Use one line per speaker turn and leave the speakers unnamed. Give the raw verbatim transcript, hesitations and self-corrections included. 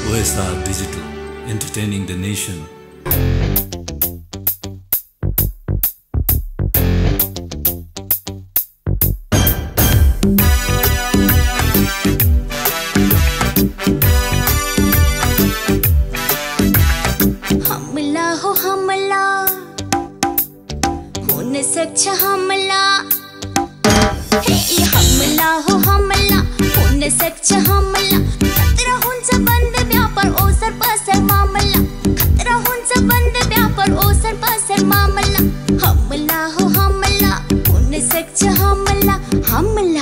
O S R Digital, entertaining the nation.
हमला हो हमला होने सक्छ हमला हे हमला हो हमला होने सक्छ हमला खतरा हुन्छ बन्द व्यापार ओसर पसर मामला खतरा हुन्छ बन्द व्यापार ओसर पसर मामला हमला हो हमला होने सक्छ हमला हमला